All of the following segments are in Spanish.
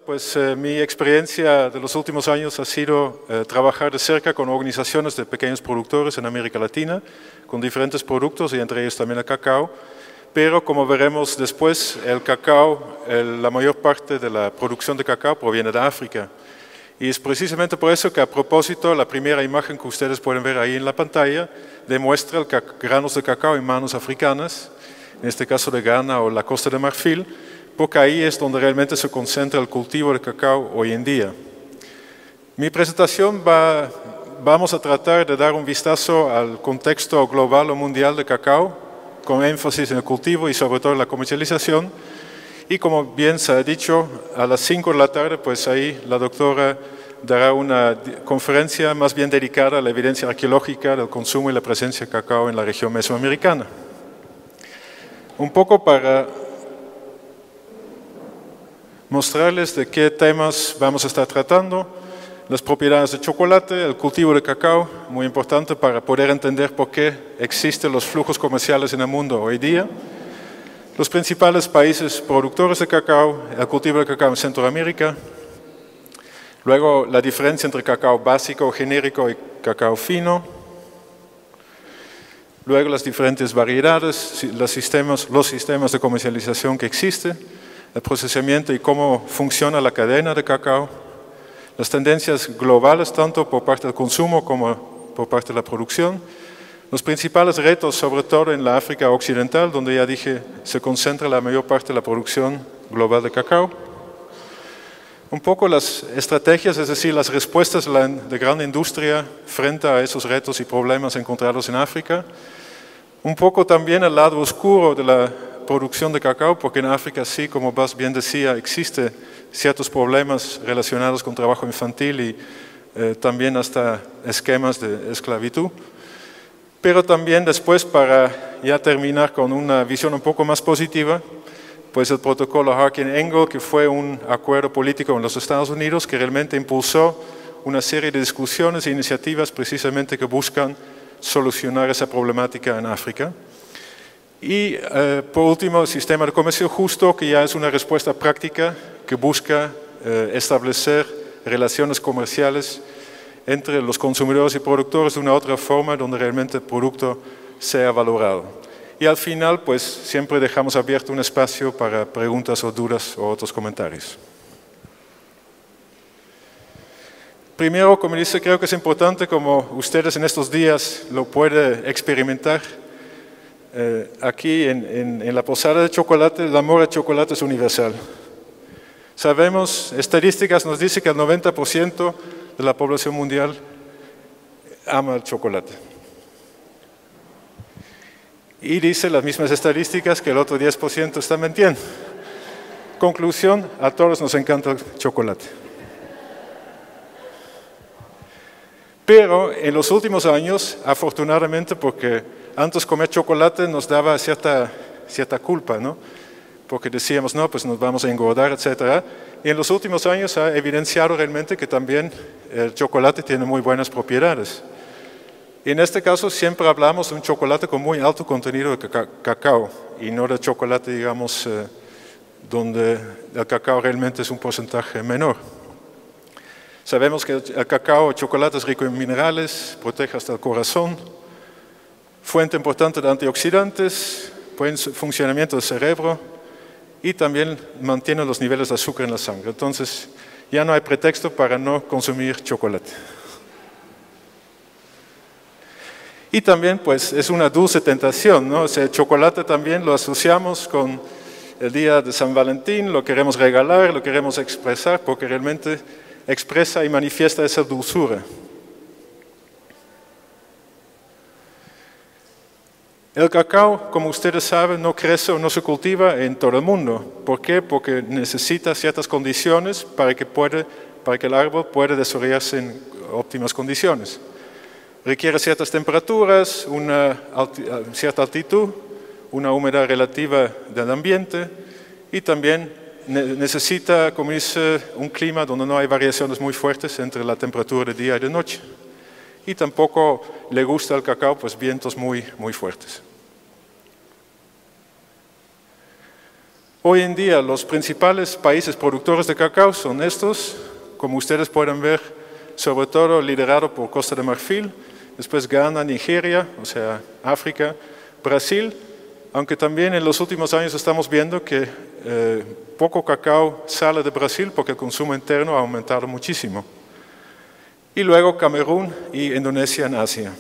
Pues mi experiencia de los últimos años ha sido trabajar de cerca con organizaciones de pequeños productores en América Latina, con diferentes productos y entre ellos también el cacao. Pero como veremos después, el cacao, la mayor parte de la producción de cacao proviene de África. Y es precisamente por eso que a propósito, la primera imagen que ustedes pueden ver ahí en la pantalla demuestra granos de cacao en manos africanas, en este caso de Ghana o la Costa de Marfil, porque ahí es donde realmente se concentra el cultivo de cacao hoy en día. Mi presentación vamos a tratar de dar un vistazo al contexto global o mundial de cacao, con énfasis en el cultivo y sobre todo en la comercialización. Y como bien se ha dicho, a las 5 de la tarde, pues ahí la doctora dará una conferencia más bien dedicada a la evidencia arqueológica del consumo y la presencia de cacao en la región mesoamericana. Un poco para mostrarles de qué temas vamos a estar tratando. Las propiedades de chocolate, el cultivo de cacao, muy importante para poder entender por qué existen los flujos comerciales en el mundo hoy día. Los principales países productores de cacao, el cultivo de cacao en Centroamérica. Luego la diferencia entre cacao básico o genérico y cacao fino. Luego las diferentes variedades, los sistemas de comercialización que existen. El procesamiento y cómo funciona la cadena de cacao, las tendencias globales tanto por parte del consumo como por parte de la producción, los principales retos sobre todo en la África occidental, donde ya dije se concentra la mayor parte de la producción global de cacao, un poco las estrategias, es decir, las respuestas de gran industria frente a esos retos y problemas encontrados en África, un poco también el lado oscuro de la producción de cacao, porque en África sí, como Bas bien decía, existen ciertos problemas relacionados con trabajo infantil y también hasta esquemas de esclavitud. Pero también después, para ya terminar con una visión un poco más positiva, pues el protocolo Harkin-Engel, que fue un acuerdo político en los Estados Unidos que realmente impulsó una serie de discusiones e iniciativas precisamente que buscan solucionar esa problemática en África. Y por último, el sistema de comercio justo, que ya es una respuesta práctica que busca establecer relaciones comerciales entre los consumidores y productores de una otra forma donde realmente el producto sea valorado. Y al final, pues siempre dejamos abierto un espacio para preguntas o dudas o otros comentarios. Primero, como dice, creo que es importante, como ustedes en estos días lo pueden experimentar, aquí en la posada de chocolate, el amor al chocolate es universal. Sabemos, estadísticas nos dicen que el 90% de la población mundial ama el chocolate. Y dice las mismas estadísticas que el otro 10% está mintiendo. Conclusión, a todos nos encanta el chocolate. Pero en los últimos años, afortunadamente, porque antes comer chocolate nos daba cierta culpa, ¿no? Porque decíamos, no, pues nos vamos a engordar, etc. Y en los últimos años ha evidenciado realmente que también el chocolate tiene muy buenas propiedades. Y en este caso siempre hablamos de un chocolate con muy alto contenido de cacao y no de chocolate, digamos, donde el cacao realmente es un porcentaje menor. Sabemos que el cacao, el chocolate es rico en minerales, protege hasta el corazón, fuente importante de antioxidantes, buen funcionamiento del cerebro y también mantiene los niveles de azúcar en la sangre. Entonces, ya no hay pretexto para no consumir chocolate. Y también, pues, es una dulce tentación, ¿no? O sea, el chocolate también lo asociamos con el día de San Valentín, lo queremos regalar, lo queremos expresar, porque realmente expresa y manifiesta esa dulzura. El cacao, como ustedes saben, no crece o no se cultiva en todo el mundo. ¿Por qué? Porque necesita ciertas condiciones para que el árbol pueda desarrollarse en óptimas condiciones. Requiere ciertas temperaturas, una cierta altitud, una humedad relativa del ambiente y también necesita, como dice, un clima donde no hay variaciones muy fuertes entre la temperatura de día y de noche. Y tampoco le gusta al cacao pues vientos muy fuertes. Hoy en día los principales países productores de cacao son estos, como ustedes pueden ver, sobre todo liderado por Costa de Marfil, después Ghana, Nigeria, o sea, África, Brasil, aunque también en los últimos años estamos viendo que poco cacao sale de Brasil porque el consumo interno ha aumentado muchísimo. Y luego Camerún y Indonesia en Asia.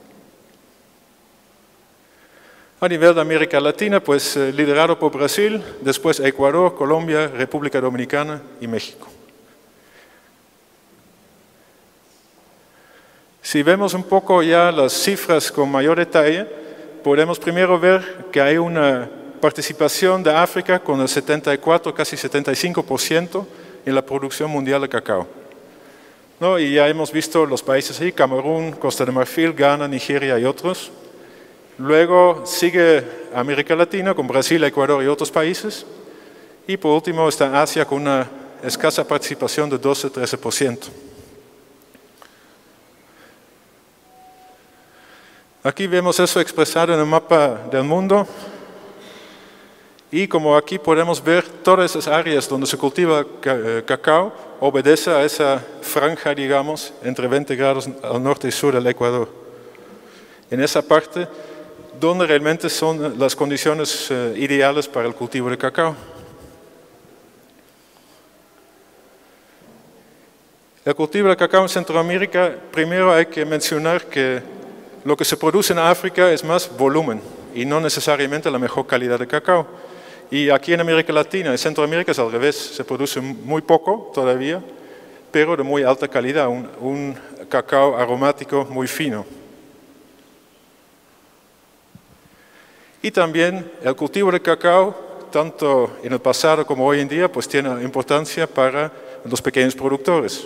A nivel de América Latina, pues liderado por Brasil, después Ecuador, Colombia, República Dominicana y México. Si vemos un poco ya las cifras con mayor detalle, podemos primero ver que hay una participación de África con el 74, casi 75% en la producción mundial de cacao. ¿No? Y ya hemos visto los países ahí, Camerún, Costa de Marfil, Ghana, Nigeria y otros. Luego sigue América Latina con Brasil, Ecuador y otros países. Y por último está Asia con una escasa participación de 12-13%. Aquí vemos eso expresado en el mapa del mundo. Y como aquí podemos ver, todas esas áreas donde se cultiva cacao obedece a esa franja, digamos, entre 20 grados al norte y sur del Ecuador. En esa parte donde realmente son las condiciones ideales para el cultivo de cacao. El cultivo de cacao en Centroamérica, primero hay que mencionar que lo que se produce en África es más volumen y no necesariamente la mejor calidad de cacao. Y aquí en América Latina, en Centroamérica es al revés, se produce muy poco todavía, pero de muy alta calidad, un cacao aromático muy fino. Y también el cultivo de cacao, tanto en el pasado como hoy en día, pues tiene importancia para los pequeños productores.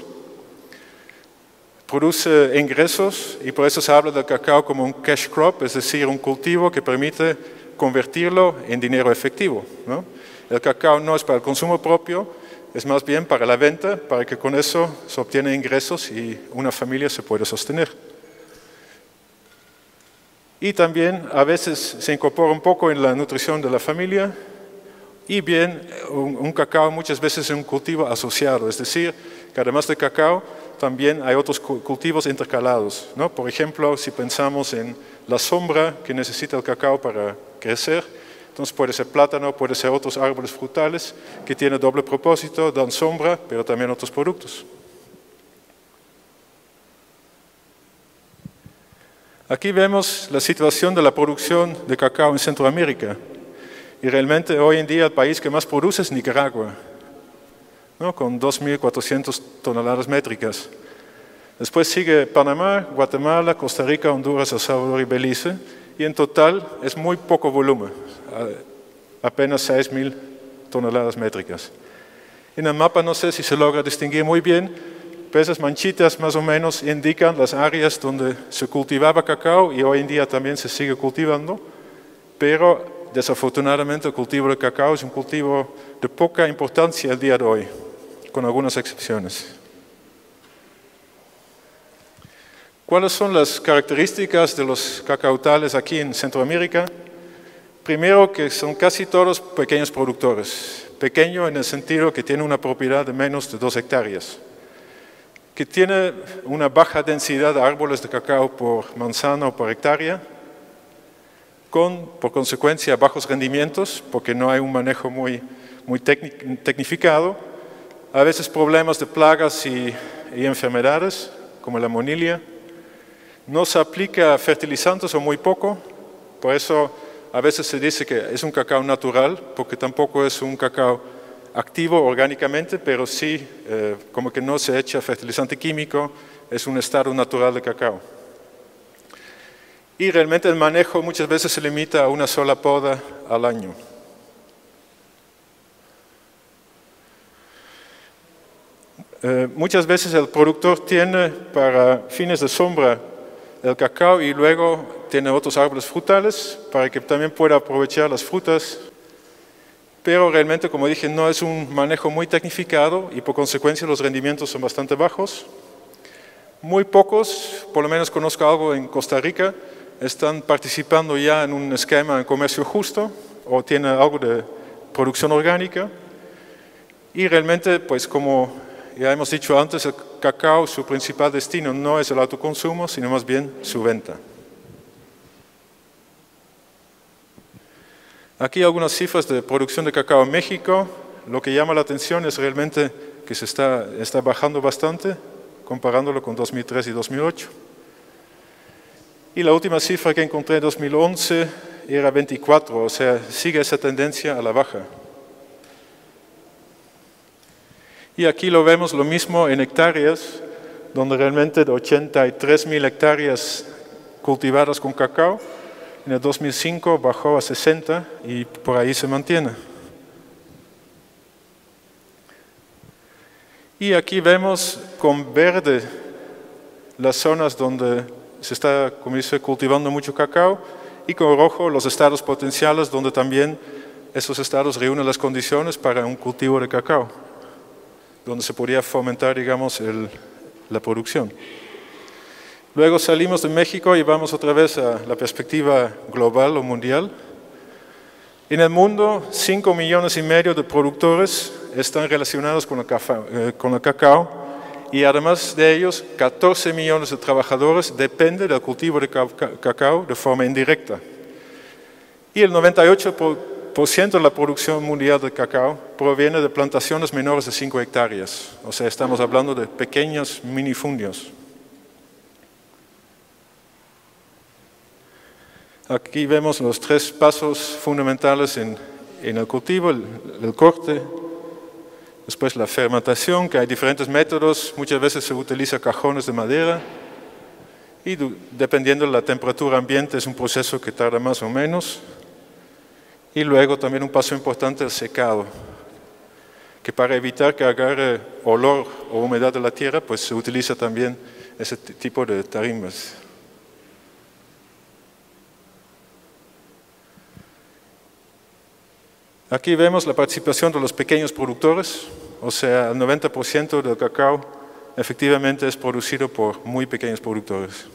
Produce ingresos y por eso se habla del cacao como un cash crop, es decir, un cultivo que permite convertirlo en dinero efectivo, ¿no? El cacao no es para el consumo propio, es más bien para la venta, para que con eso se obtienen ingresos y una familia se puede sostener. Y también a veces se incorpora un poco en la nutrición de la familia y bien un cacao muchas veces es un cultivo asociado, es decir, que además de cacao también hay otros cultivos intercalados, ¿no? Por ejemplo, si pensamos en la sombra que necesita el cacao para crecer, entonces puede ser plátano, puede ser otros árboles frutales que tienen doble propósito, dan sombra, pero también otros productos. Aquí vemos la situación de la producción de cacao en Centroamérica. Y realmente hoy en día el país que más produce es Nicaragua, ¿no? Con 2.400 toneladas métricas. Después sigue Panamá, Guatemala, Costa Rica, Honduras, El Salvador y Belice. Y en total es muy poco volumen, apenas 6.000 toneladas métricas. En el mapa no sé si se logra distinguir muy bien, pero esas manchitas más o menos indican las áreas donde se cultivaba cacao y hoy en día también se sigue cultivando, pero desafortunadamente el cultivo de cacao es un cultivo de poca importancia el día de hoy, con algunas excepciones. ¿Cuáles son las características de los cacautales aquí en Centroamérica? Primero, que son casi todos pequeños productores. Pequeño en el sentido que tiene una propiedad de menos de 2 hectáreas. Que tiene una baja densidad de árboles de cacao por manzana o por hectárea, con, por consecuencia, bajos rendimientos, porque no hay un manejo muy tecnificado, a veces problemas de plagas y enfermedades, como la monilia. No se aplica fertilizantes o muy poco, por eso a veces se dice que es un cacao natural, porque tampoco es un cacao activo orgánicamente, pero sí como que no se echa fertilizante químico, es un estado natural de cacao. Y realmente el manejo muchas veces se limita a una sola poda al año. Muchas veces el productor tiene para fines de sombra el cacao y luego tiene otros árboles frutales para que también pueda aprovechar las frutas. Pero realmente, como dije, no es un manejo muy tecnificado y por consecuencia los rendimientos son bastante bajos. Muy pocos, por lo menos conozco algo en Costa Rica, están participando ya en un esquema de comercio justo o tienen algo de producción orgánica. Y realmente, pues como ya hemos dicho antes, el cacao, su principal destino no es el autoconsumo, sino más bien su venta. Aquí algunas cifras de producción de cacao en México. Lo que llama la atención es realmente que se está bajando bastante, comparándolo con 2003 y 2008. Y la última cifra que encontré en 2011 era 24, o sea, sigue esa tendencia a la baja. Y aquí lo vemos lo mismo en hectáreas, donde realmente de 83.000 hectáreas cultivadas con cacao, en el 2005 bajó a 60 y por ahí se mantiene. Y aquí vemos con verde las zonas donde se está, como dice, cultivando mucho cacao, y con rojo los estados potenciales donde también esos estados reúnen las condiciones para un cultivo de cacao, donde se podría fomentar, digamos, la producción. Luego salimos de México y vamos otra vez a la perspectiva global o mundial. En el mundo, 5,5 millones de productores están relacionados con el cacao, y además de ellos, 14 millones de trabajadores dependen del cultivo de cacao de forma indirecta. Y el 98% de la producción mundial de cacao proviene de plantaciones menores de 5 hectáreas. O sea, estamos hablando de pequeños minifundios. Aquí vemos los 3 pasos fundamentales en el cultivo: el corte, después la fermentación, que hay diferentes métodos, muchas veces se utiliza cajones de madera, y dependiendo de la temperatura ambiente es un proceso que tarda más o menos. Y luego también un paso importante, el secado, que para evitar que agarre olor o humedad de la tierra, pues se utiliza también ese tipo de tarimas. Aquí vemos la participación de los pequeños productores, o sea, el 90% del cacao efectivamente es producido por muy pequeños productores.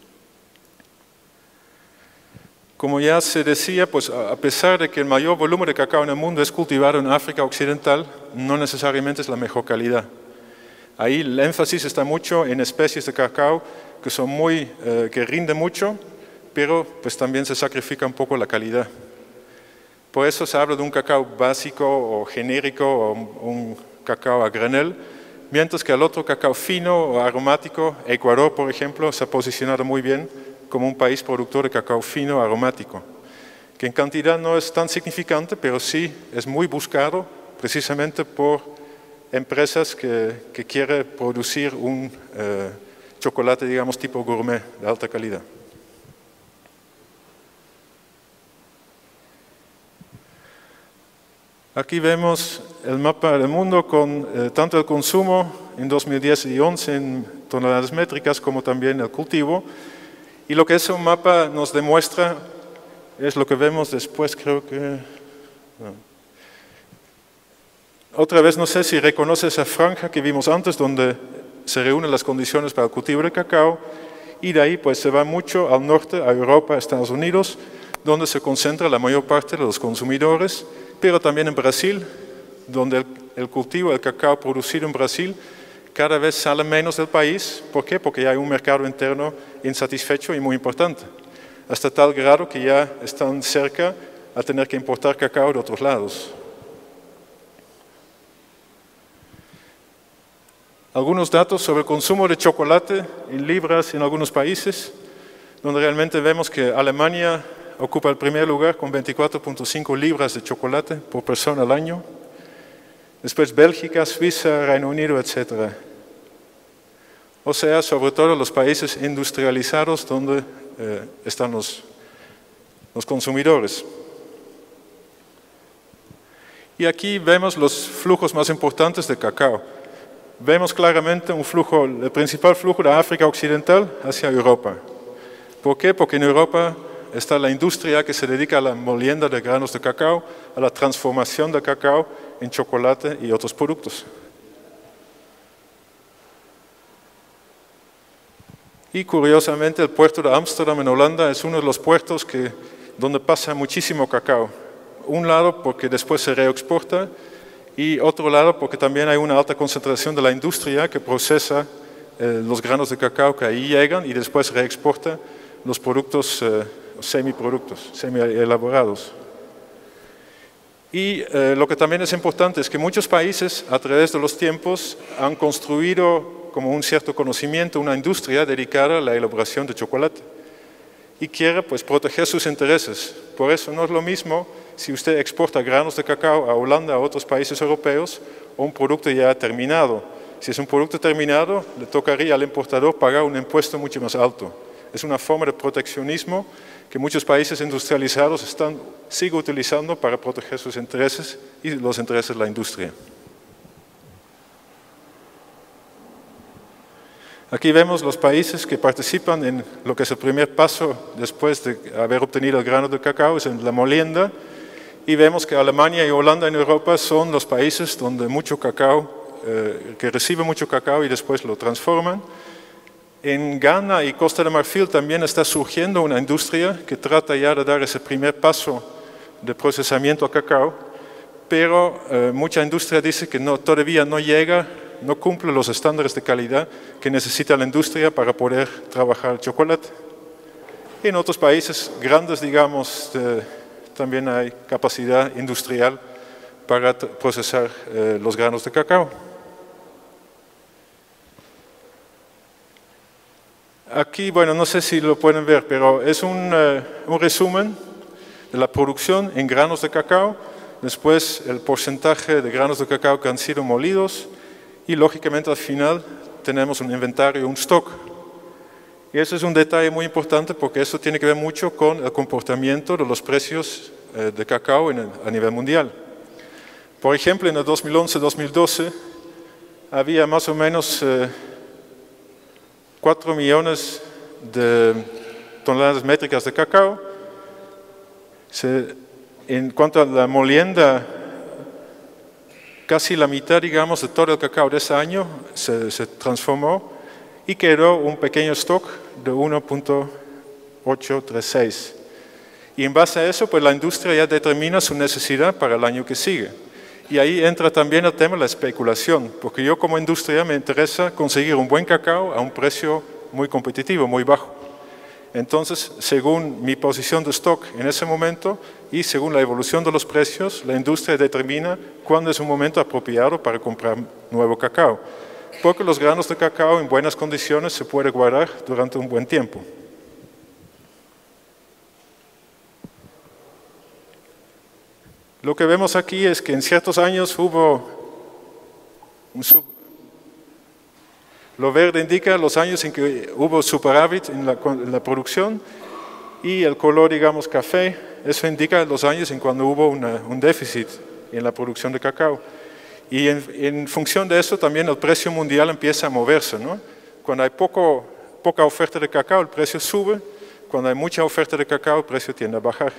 Como ya se decía, pues a pesar de que el mayor volumen de cacao en el mundo es cultivado en África Occidental, no necesariamente es la mejor calidad. Ahí el énfasis está mucho en especies de cacao que son que rinden mucho, pero pues también se sacrifica un poco la calidad. Por eso se habla de un cacao básico o genérico o un cacao a granel, mientras que el otro cacao fino o aromático, Ecuador por ejemplo, se ha posicionado muy bien como un país productor de cacao fino aromático, que en cantidad no es tan significante, pero sí es muy buscado precisamente por empresas que quieren producir un chocolate, digamos, tipo gourmet de alta calidad. Aquí vemos el mapa del mundo con tanto el consumo en 2010 y 2011 en toneladas métricas como también el cultivo. Y lo que ese mapa nos demuestra es lo que vemos después, creo que... No. Otra vez no sé si reconoce esa franja que vimos antes donde se reúnen las condiciones para el cultivo de cacao, y de ahí pues se va mucho al norte, a Europa, a Estados Unidos, donde se concentra la mayor parte de los consumidores, pero también en Brasil, donde el cultivo del cacao producido en Brasil cada vez sale menos del país. ¿Por qué? Porque ya hay un mercado interno insatisfecho y muy importante, hasta tal grado que ya están cerca a tener que importar cacao de otros lados. Algunos datos sobre el consumo de chocolate en libras en algunos países, donde realmente vemos que Alemania ocupa el primer lugar con 24,5 libras de chocolate por persona al año. Después Bélgica, Suiza, Reino Unido, etc. O sea, sobre todo los países industrializados donde están los consumidores. Y aquí vemos los flujos más importantes de cacao. Vemos claramente el principal flujo de África Occidental hacia Europa. ¿Por qué? Porque en Europa está la industria que se dedica a la molienda de granos de cacao, a la transformación de cacao en chocolate y otros productos. Y curiosamente el puerto de Ámsterdam en Holanda es uno de los puertos donde pasa muchísimo cacao. un lado porque después se reexporta y otro lado porque también hay una alta concentración de la industria que procesa los granos de cacao que ahí llegan y después reexporta los productos semiproductos, semi-elaborados. Y lo que también es importante es que muchos países a través de los tiempos han construido como un cierto conocimiento, una industria dedicada a la elaboración de chocolate y quiere pues proteger sus intereses. Por eso no es lo mismo si usted exporta granos de cacao a Holanda, a otros países europeos, o un producto ya terminado. Si es un producto terminado, le tocaría al importador pagar un impuesto mucho más alto. Es una forma de proteccionismo que muchos países industrializados siguen utilizando para proteger sus intereses y los intereses de la industria. Aquí vemos los países que participan en lo que es el primer paso después de haber obtenido el grano de cacao, es en la molienda, y vemos que Alemania y Holanda en Europa son los países donde mucho cacao, que reciben mucho cacao y después lo transforman. En Ghana y Costa de Marfil también está surgiendo una industria que trata ya de dar ese primer paso de procesamiento a cacao, pero mucha industria dice que todavía no llega, no cumple los estándares de calidad que necesita la industria para poder trabajar el chocolate. Y en otros países grandes, digamos, también hay capacidad industrial para procesar los granos de cacao. Aquí, bueno, no sé si lo pueden ver, pero es un resumen de la producción en granos de cacao, después el porcentaje de granos de cacao que han sido molidos y lógicamente al final tenemos un inventario, un stock. Y eso es un detalle muy importante porque eso tiene que ver mucho con el comportamiento de los precios de cacao a nivel mundial. Por ejemplo, en el 2011-2012 había más o menos 4 millones de toneladas métricas de cacao. En cuanto a la molienda, casi la mitad, digamos, de todo el cacao de ese año se transformó y quedó un pequeño stock de 1.836. Y en base a eso, pues la industria ya determina su necesidad para el año que sigue. Y ahí entra también el tema de la especulación, porque yo como industria me interesa conseguir un buen cacao a un precio muy competitivo, muy bajo. Entonces, según mi posición de stock en ese momento y según la evolución de los precios, la industria determina cuándo es un momento apropiado para comprar nuevo cacao. Porque los granos de cacao en buenas condiciones se pueden guardar durante un buen tiempo. Lo que vemos aquí es que en ciertos años hubo lo verde indica los años en que hubo superávit en la producción y el color, digamos, café, eso indica los años en cuando hubo un déficit en la producción de cacao. Y en función de eso también el precio mundial empieza a moverse, ¿no? Cuando hay poca oferta de cacao, el precio sube. Cuando hay mucha oferta de cacao, el precio tiende a bajar.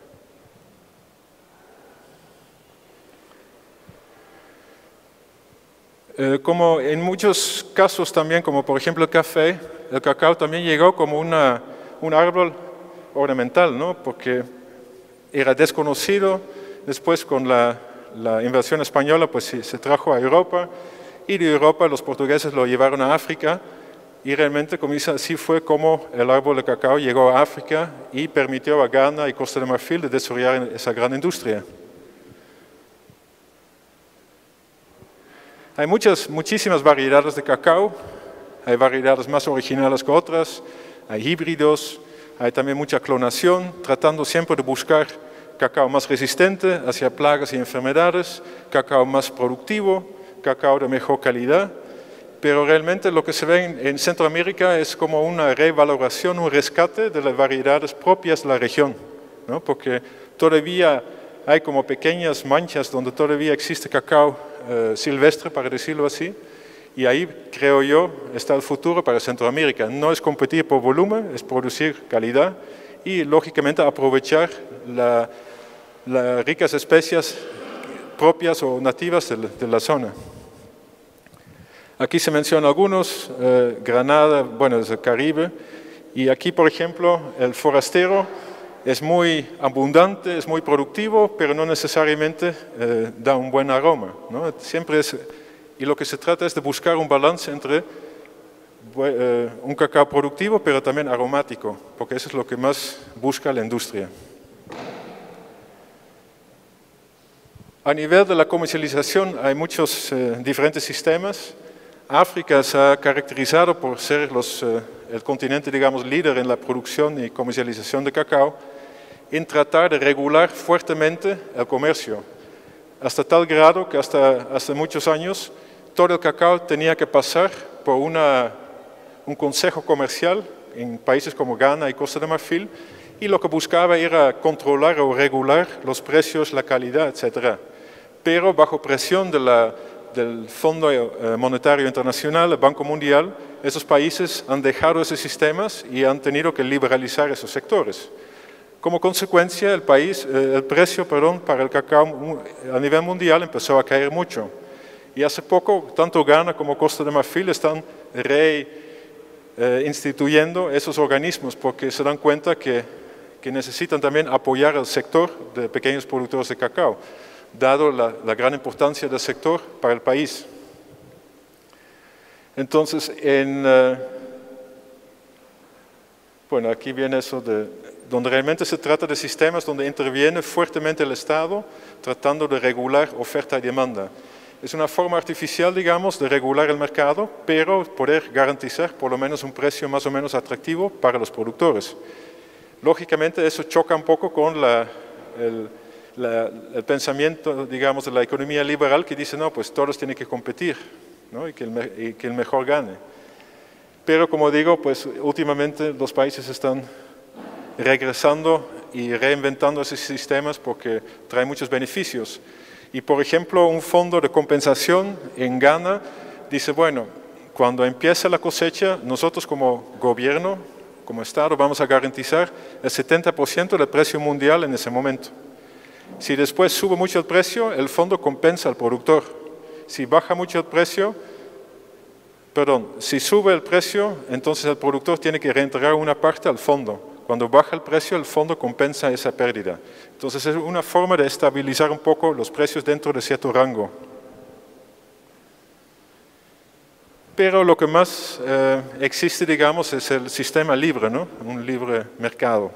Como en muchos casos también, como por ejemplo el cacao también llegó como un árbol ornamental, ¿no? Porque era desconocido, después con la invasión española pues se trajo a Europa y de Europa los portugueses lo llevaron a África y realmente así fue como el árbol de cacao llegó a África y permitió a Ghana y Costa de Marfil de desarrollar esa gran industria. Hay muchísimas variedades de cacao, hay variedades más originales que otras, hay híbridos, hay también mucha clonación, tratando siempre de buscar cacao más resistente hacia plagas y enfermedades, cacao más productivo, cacao de mejor calidad, pero realmente lo que se ve en Centroamérica es como una revaloración, un rescate de las variedades propias de la región, ¿no? Porque todavía hay como pequeñas manchas donde todavía existe cacao silvestre, para decirlo así, y ahí creo yo está el futuro para Centroamérica. No es competir por volumen, es producir calidad y lógicamente aprovechar las ricas especies propias o nativas de la zona. Aquí se mencionan algunos, Granada, bueno, es el Caribe, y aquí por ejemplo el forastero Es muy abundante, es muy productivo, pero no necesariamente da un buen aroma, ¿no? Y lo que se trata es de buscar un balance entre un cacao productivo, pero también aromático, porque eso es lo que más busca la industria. A nivel de la comercialización hay muchos diferentes sistemas. África se ha caracterizado por ser el continente, digamos, líder en la producción y comercialización de cacao, en tratar de regular fuertemente el comercio, hasta tal grado que hasta hace muchos años todo el cacao tenía que pasar por un consejo comercial en países como Ghana y Costa de Marfil, y lo que buscaba era controlar o regular los precios, la calidad, etc. Pero bajo presión del Fondo Monetario Internacional, el Banco Mundial, esos países han dejado esos sistemas y han tenido que liberalizar esos sectores. Como consecuencia, el precio para el cacao a nivel mundial empezó a caer mucho. Y hace poco, tanto Ghana como Costa de Marfil están instituyendo esos organismos porque se dan cuenta que necesitan también apoyar al sector de pequeños productores de cacao, dado la gran importancia del sector para el país. Entonces, bueno, aquí viene eso donde realmente se trata de sistemas donde interviene fuertemente el Estado, tratando de regular oferta y demanda. Es una forma artificial, digamos, de regular el mercado, pero poder garantizar por lo menos un precio más o menos atractivo para los productores. Lógicamente, eso choca un poco con el pensamiento, digamos, de la economía liberal que dice, no, pues todos tienen que competir, ¿no? y que el mejor gane. Pero como digo, pues últimamente los países están regresando y reinventando esos sistemas porque traen muchos beneficios. Y por ejemplo, un fondo de compensación en Ghana dice, bueno, cuando empieza la cosecha, nosotros como gobierno, como Estado, vamos a garantizar el 70% del precio mundial en ese momento. Si después sube mucho el precio, el fondo compensa al productor. Si baja mucho el precio, si sube el precio, entonces el productor tiene que reentregar una parte al fondo. Cuando baja el precio, el fondo compensa esa pérdida. Entonces es una forma de estabilizar un poco los precios dentro de cierto rango. Pero lo que más existe, digamos, es el sistema libre, ¿no? Un libre mercado.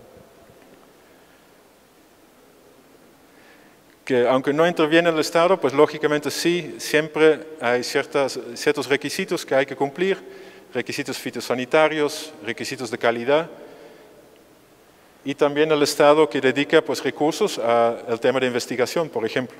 Que aunque no interviene el Estado, pues lógicamente sí, siempre hay ciertos requisitos que hay que cumplir, requisitos fitosanitarios, requisitos de calidad, y también el Estado que dedica pues, recursos al tema de investigación, por ejemplo.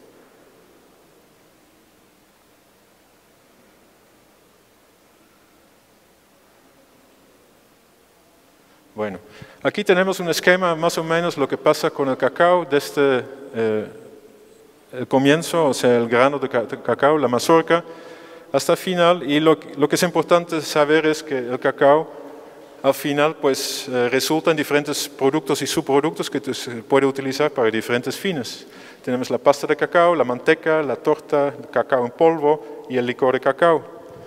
Bueno, aquí tenemos un esquema más o menos lo que pasa con el cacao desde el comienzo, o sea, el grano de cacao, la mazorca, hasta el final. Y lo que es importante saber es que el cacao al final pues resulta en diferentes productos y subproductos que se puede utilizar para diferentes fines. Tenemos la pasta de cacao, la manteca, la torta, el cacao en polvo y el licor de cacao.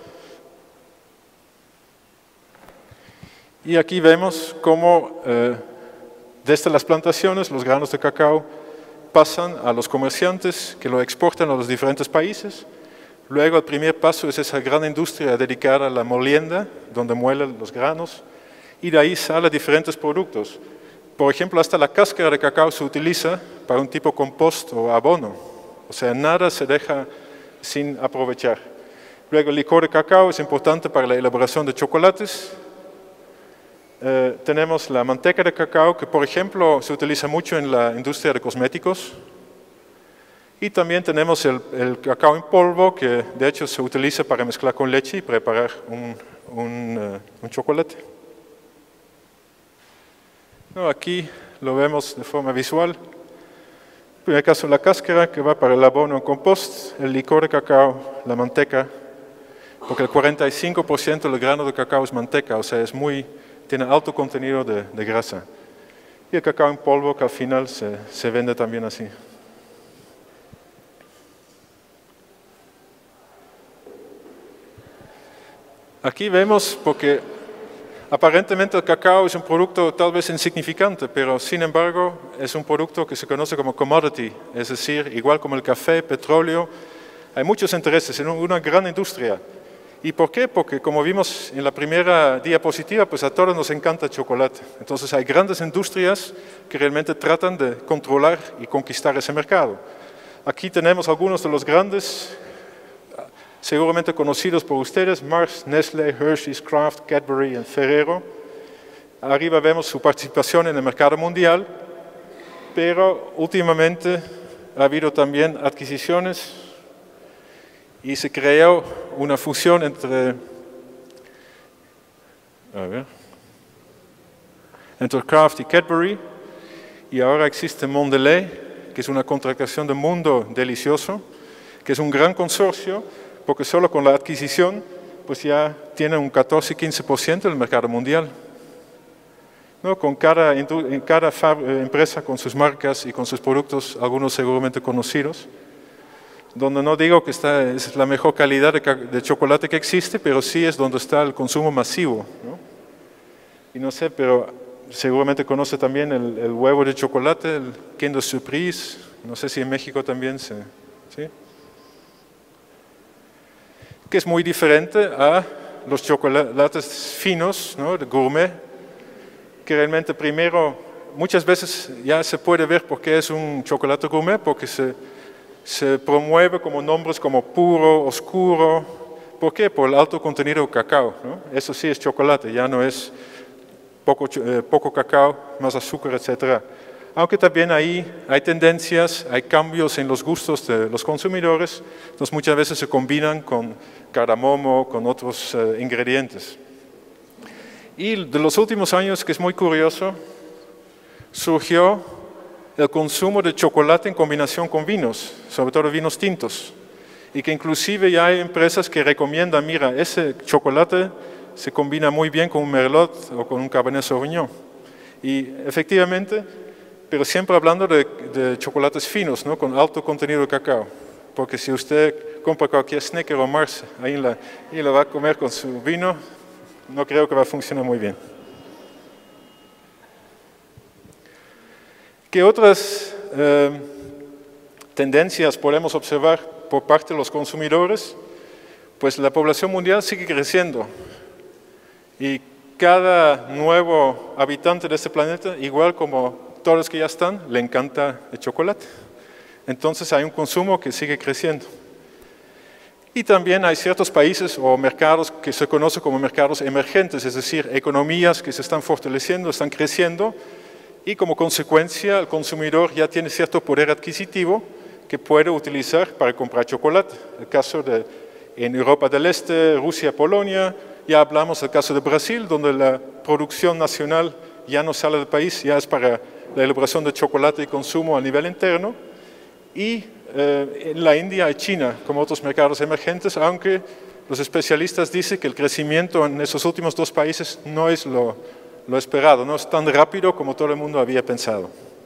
Y aquí vemos cómo desde las plantaciones los granos de cacao pasan a los comerciantes que lo exportan a los diferentes países. Luego el primer paso es esa gran industria dedicada a la molienda, donde muelen los granos. Y de ahí salen diferentes productos. Por ejemplo, hasta la cáscara de cacao se utiliza para un tipo compost o abono. O sea, nada se deja sin aprovechar. Luego el licor de cacao es importante para la elaboración de chocolates. Tenemos la manteca de cacao, que por ejemplo se utiliza mucho en la industria de cosméticos. Y también tenemos el cacao en polvo, que de hecho se utiliza para mezclar con leche y preparar un chocolate. No, aquí lo vemos de forma visual. En primer caso la cáscara, que va para el abono en compost, el licor de cacao, la manteca, porque el 45% del grano de cacao es manteca, o sea, tiene alto contenido de grasa. Y el cacao en polvo, que al final se vende también así. Aquí vemos, porque Aparentemente el cacao es un producto tal vez insignificante, pero sin embargo es un producto que se conoce como commodity, es decir, igual como el café, petróleo, hay muchos intereses en una gran industria. ¿Y por qué? Porque como vimos en la primera diapositiva, pues a todos nos encanta el chocolate. Entonces hay grandes industrias que realmente tratan de controlar y conquistar ese mercado. Aquí tenemos algunos de los grandes, seguramente conocidos por ustedes: Mars, Nestlé, Hershey's, Kraft, Cadbury y Ferrero. Arriba vemos su participación en el mercado mundial, pero últimamente ha habido también adquisiciones y se creó una fusión entre Kraft y Cadbury, y ahora existe Mondelez, que es una contractación de Mundo Delicioso, que es un gran consorcio, porque solo con la adquisición pues ya tiene un 14-15% del mercado mundial, ¿no? Con cada empresa con sus marcas y con sus productos, algunos seguramente conocidos, donde no digo que es la mejor calidad de chocolate que existe, pero sí es donde está el consumo masivo, ¿no? Y no sé, pero seguramente conoce también el huevo de chocolate, el Kinder Surprise, no sé si en México también ¿sí? Que es muy diferente a los chocolates finos, ¿no? De gourmet, que realmente primero, muchas veces ya se puede ver por qué es un chocolate gourmet, porque se promueve como nombres como puro, oscuro. ¿Por qué? Por el alto contenido de cacao, ¿no? Eso sí es chocolate, ya no es poco cacao, más azúcar, etc. Aunque también ahí hay tendencias, hay cambios en los gustos de los consumidores, entonces muchas veces se combinan con cardamomo, con otros ingredientes. Y de los últimos años, que es muy curioso, surgió el consumo de chocolate en combinación con vinos, sobre todo vinos tintos, y que inclusive ya hay empresas que recomiendan: mira, ese chocolate se combina muy bien con un Merlot o con un Cabernet Sauvignon. Y efectivamente, pero siempre hablando de chocolates finos, ¿no? Con alto contenido de cacao, porque si usted compra cualquier Snickers o Mars y lo va a comer con su vino, no creo que va a funcionar muy bien. ¿Qué otras tendencias podemos observar por parte de los consumidores? Pues la población mundial sigue creciendo y cada nuevo habitante de este planeta, igual como todos los que ya están, le encanta el chocolate. Entonces hay un consumo que sigue creciendo. Y también hay ciertos países o mercados que se conocen como mercados emergentes, es decir, economías que se están fortaleciendo, están creciendo, y como consecuencia el consumidor ya tiene cierto poder adquisitivo que puede utilizar para comprar chocolate. El caso en Europa del Este, Rusia, Polonia, ya hablamos del caso de Brasil, donde la producción nacional ya no sale del país, ya es para la elaboración de chocolate y consumo a nivel interno. Y en la India y China como otros mercados emergentes, aunque los especialistas dicen que el crecimiento en esos últimos dos países no es lo esperado, no es tan rápido como todo el mundo había pensado.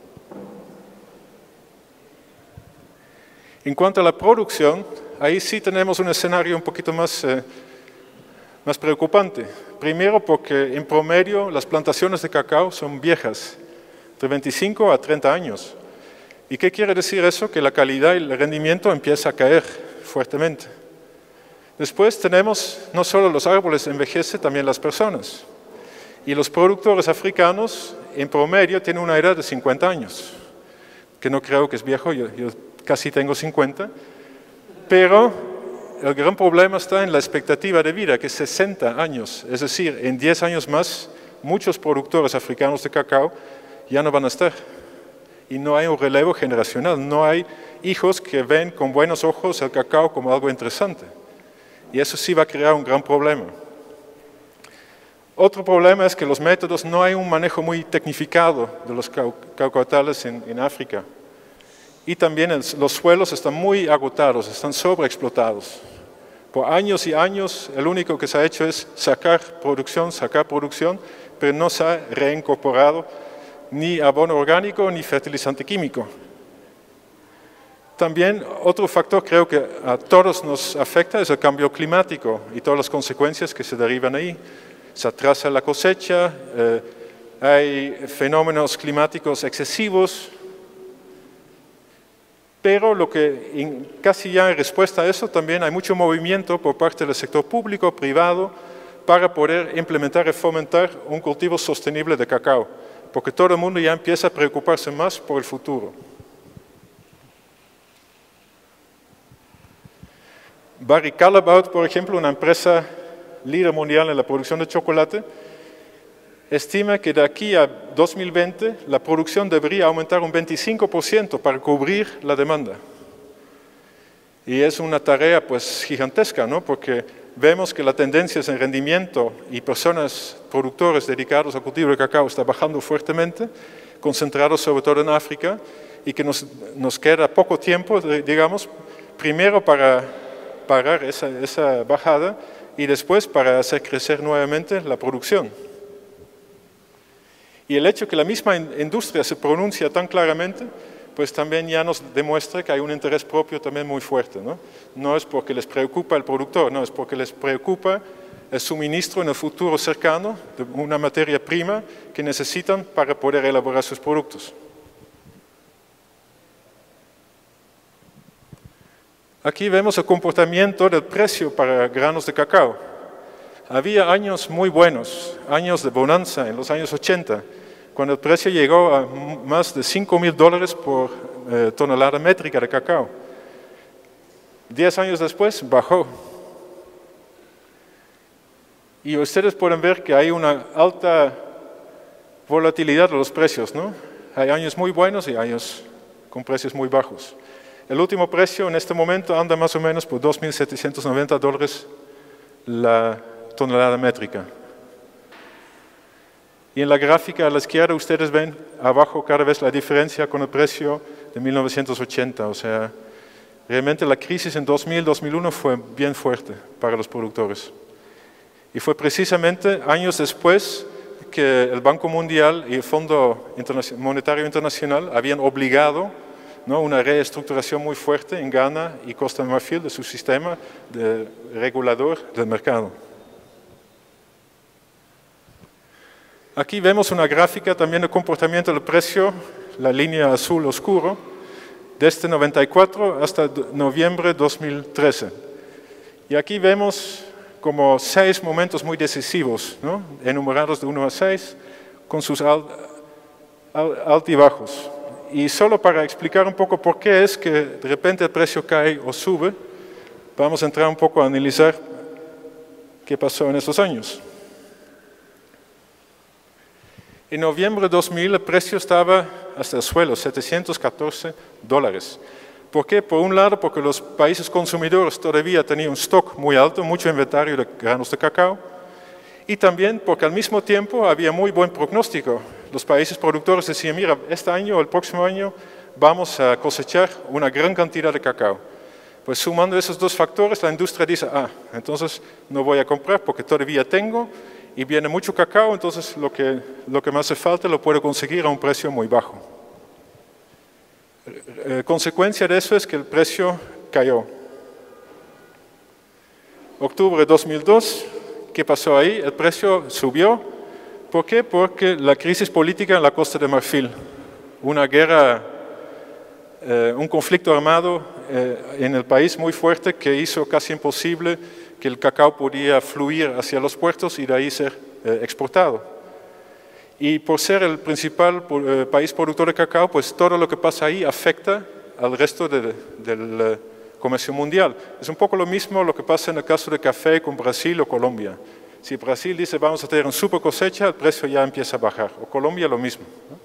En cuanto a la producción, ahí sí tenemos un escenario un poquito más preocupante. Primero porque en promedio las plantaciones de cacao son viejas, de 25 a 30 años. ¿Y qué quiere decir eso? Que la calidad y el rendimiento empieza a caer fuertemente. Después tenemos, no solo los árboles envejecen, también las personas. Y los productores africanos, en promedio, tienen una edad de 50 años, que no creo que es viejo, yo casi tengo 50, pero el gran problema está en la expectativa de vida, que es 60 años. Es decir, en 10 años más, muchos productores africanos de cacao ya no van a estar. Y no hay un relevo generacional, no hay hijos que ven con buenos ojos el cacao como algo interesante. Y eso sí va a crear un gran problema. Otro problema es que los métodos, no hay un manejo muy tecnificado de los cacauatales en África. Y también los suelos están muy agotados, están sobreexplotados. Por años y años, el único que se ha hecho es sacar producción, pero no se ha reincorporado ni abono orgánico ni fertilizante químico. También otro factor creo que a todos nos afecta es el cambio climático y todas las consecuencias que se derivan ahí. se atrasa la cosecha, hay fenómenos climáticos excesivos, pero casi ya en respuesta a eso también hay mucho movimiento por parte del sector público, privado, para poder implementar y fomentar un cultivo sostenible de cacao, porque todo el mundo ya empieza a preocuparse más por el futuro. Barry Callebaut, por ejemplo, una empresa líder mundial en la producción de chocolate, estima que de aquí a 2020 la producción debería aumentar un 25% para cubrir la demanda. Y es una tarea pues gigantesca, ¿no? Porque vemos que la tendencia en rendimiento y personas, productores dedicados al cultivo de cacao está bajando fuertemente, concentrados sobre todo en África, y que nos queda poco tiempo, digamos, primero para parar esa bajada y después para hacer crecer nuevamente la producción. Y el hecho que la misma industria se pronuncia tan claramente, pues también ya nos demuestra que hay un interés propio también muy fuerte, ¿no? No es porque les preocupa el productor, no, es porque les preocupa el suministro en el futuro cercano de una materia prima que necesitan para poder elaborar sus productos. Aquí vemos el comportamiento del precio para granos de cacao. Había años muy buenos, años de bonanza en los años 80, cuando el precio llegó a más de $5,000 por tonelada métrica de cacao. 10 años después bajó. Y ustedes pueden ver que hay una alta volatilidad de los precios, ¿no? Hay años muy buenos y años con precios muy bajos. El último precio en este momento anda más o menos por $2,790 la tonelada métrica. Y en la gráfica a la izquierda ustedes ven abajo cada vez la diferencia con el precio de 1980. O sea, realmente la crisis en 2000-2001 fue bien fuerte para los productores. Y fue precisamente años después que el Banco Mundial y el Fondo Monetario Internacional habían obligado, ¿no?, una reestructuración muy fuerte en Ghana y Costa de Marfil de su sistema de regulador del mercado. Aquí vemos una gráfica también del comportamiento del precio, la línea azul oscuro, desde 94 hasta noviembre de 2013. Y aquí vemos como 6 momentos muy decisivos, ¿no?, enumerados de 1 a 6, con sus altibajos. Y solo para explicar un poco por qué es que de repente el precio cae o sube, vamos a entrar un poco a analizar qué pasó en esos años. En noviembre de 2000 el precio estaba hasta el suelo, $714. ¿Por qué? Por un lado, porque los países consumidores todavía tenían un stock muy alto, mucho inventario de granos de cacao, y también porque al mismo tiempo había muy buen pronóstico. Los países productores decían, mira, este año o el próximo año vamos a cosechar una gran cantidad de cacao. Pues sumando esos dos factores, la industria dice, entonces no voy a comprar porque todavía tengo y viene mucho cacao, entonces lo que me hace falta lo puedo conseguir a un precio muy bajo. Consecuencia de eso es que el precio cayó. Octubre de 2002, ¿qué pasó ahí? El precio subió. ¿Por qué? Porque la crisis política en la Costa de Marfil, una guerra, un conflicto armado en el país muy fuerte que hizo casi imposible que el cacao podía fluir hacia los puertos y de ahí ser exportado. Y por ser el principal país productor de cacao, pues todo lo que pasa ahí afecta al resto del comercio mundial. Es un poco lo mismo lo que pasa en el caso de café con Brasil o Colombia. Si Brasil dice vamos a tener una super cosecha, el precio ya empieza a bajar. O Colombia lo mismo, ¿no?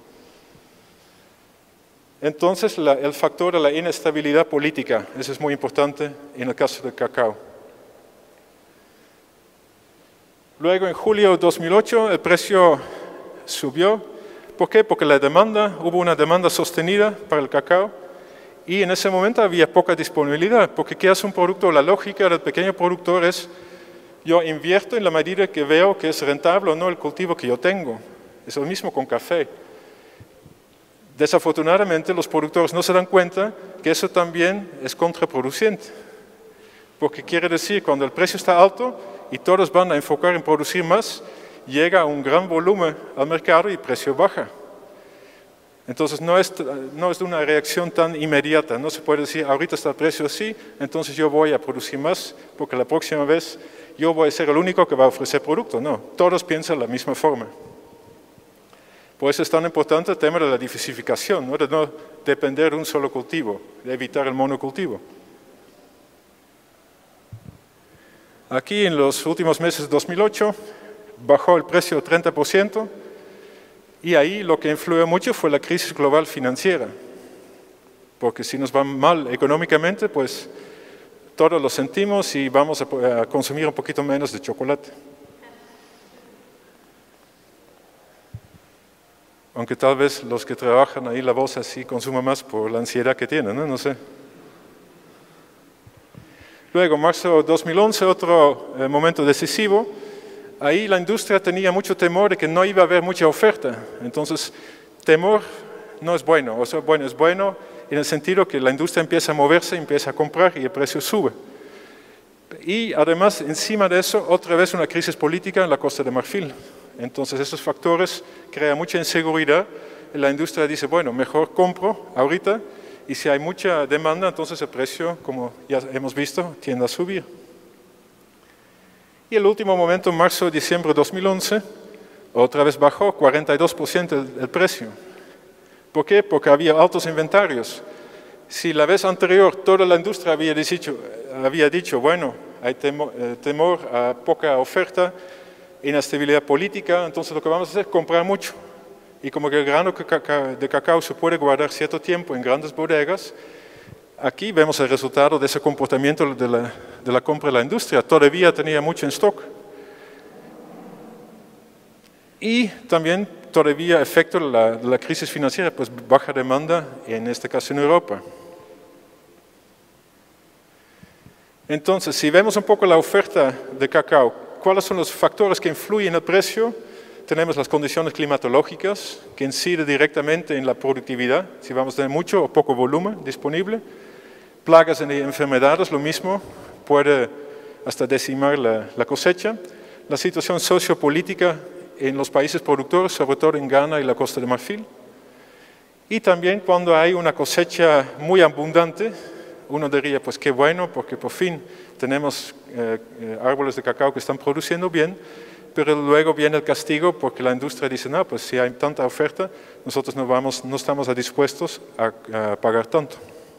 Entonces el factor de la inestabilidad política, eso es muy importante en el caso del cacao. Luego en julio de 2008 el precio subió. ¿Por qué? Porque hubo una demanda sostenida para el cacao y en ese momento había poca disponibilidad. Porque ¿qué hace un productor? La lógica del pequeño productor es yo invierto en la medida que veo que es rentable o no el cultivo que yo tengo. Es lo mismo con café. Desafortunadamente los productores no se dan cuenta que eso también es contraproducente. Porque quiere decir cuando el precio está alto y todos van a enfocar en producir más, llega un gran volumen al mercado y el precio baja. Entonces no es una reacción tan inmediata, no se puede decir ahorita está el precio así, entonces yo voy a producir más porque la próxima vez yo voy a ser el único que va a ofrecer producto. No, todos piensan de la misma forma. Por eso es tan importante el tema de la diversificación, ¿no? De no depender de un solo cultivo, de evitar el monocultivo. Aquí en los últimos meses de 2008 bajó el precio 30%. Y ahí lo que influyó mucho fue la crisis global financiera, porque si nos va mal económicamente, pues todos lo sentimos y vamos a consumir un poquito menos de chocolate. Aunque tal vez los que trabajan ahí la bolsa sí consuman más por la ansiedad que tienen, ¿no? No sé. Luego, marzo de 2011, otro momento decisivo. Ahí la industria tenía mucho temor de que no iba a haber mucha oferta. Entonces, temor no es bueno. O sea, bueno, es bueno en el sentido que la industria empieza a moverse, empieza a comprar y el precio sube. Y además, encima de eso, otra vez una crisis política en la Costa de Marfil. Entonces, esos factores crean mucha inseguridad. Y la industria dice, bueno, mejor compro ahorita. Y si hay mucha demanda, entonces el precio, como ya hemos visto, tiende a subir. Y el último momento, en marzo, diciembre de 2011, otra vez bajó 42% el precio. ¿Por qué? Porque había altos inventarios. Si la vez anterior toda la industria había dicho bueno, hay temor a poca oferta, inestabilidad política, entonces lo que vamos a hacer es comprar mucho. Y como que el grano de cacao se puede guardar cierto tiempo en grandes bodegas, aquí vemos el resultado de ese comportamiento de la compra de la industria. Todavía tenía mucho en stock. Y también todavía efecto de la crisis financiera, pues baja demanda, en este caso en Europa. Entonces, si vemos un poco la oferta de cacao, ¿cuáles son los factores que influyen en el precio? Tenemos las condiciones climatológicas, que inciden directamente en la productividad, si vamos a tener mucho o poco volumen disponible. Plagas y enfermedades, lo mismo, puede hasta decimar la cosecha. La situación sociopolítica en los países productores, sobre todo en Ghana y la Costa de Marfil. Y también cuando hay una cosecha muy abundante, uno diría, pues qué bueno, porque por fin tenemos árboles de cacao que están produciendo bien, pero luego viene el castigo porque la industria dice, no, pues si hay tanta oferta, nosotros no estamos dispuestos a pagar tanto.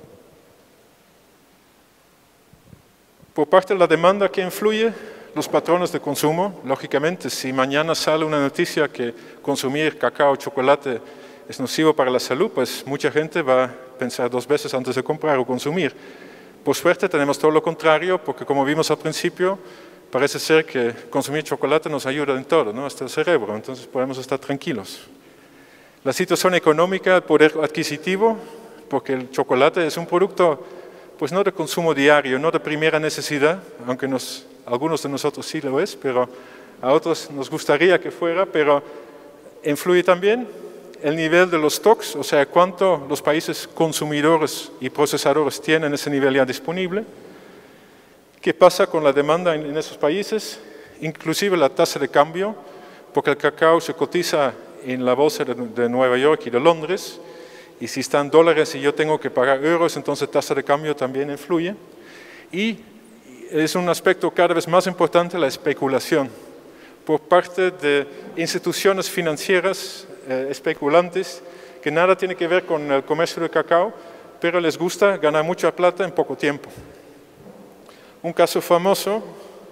Por parte de la demanda que influye, los patrones de consumo, lógicamente, si mañana sale una noticia que consumir cacao o chocolate es nocivo para la salud, pues mucha gente va a pensar 2 veces antes de comprar o consumir. Por suerte tenemos todo lo contrario, porque como vimos al principio, parece ser que consumir chocolate nos ayuda en todo, ¿no? Hasta el cerebro, entonces podemos estar tranquilos. La situación económica, el poder adquisitivo, porque el chocolate es un producto pues no de consumo diario, no de primera necesidad, aunque algunos de nosotros sí lo es, pero a otros nos gustaría que fuera, pero influye también el nivel de los stocks, o sea, cuánto los países consumidores y procesadores tienen ese nivel ya disponible. ¿Qué pasa con la demanda en esos países? Inclusive la tasa de cambio, porque el cacao se cotiza en la bolsa de Nueva York y de Londres, y si están dólares y yo tengo que pagar euros, entonces tasa de cambio también influye. Y es un aspecto cada vez más importante la especulación por parte de instituciones financieras especulantes que nada tiene que ver con el comercio de cacao, pero les gusta ganar mucha plata en poco tiempo. Un caso famoso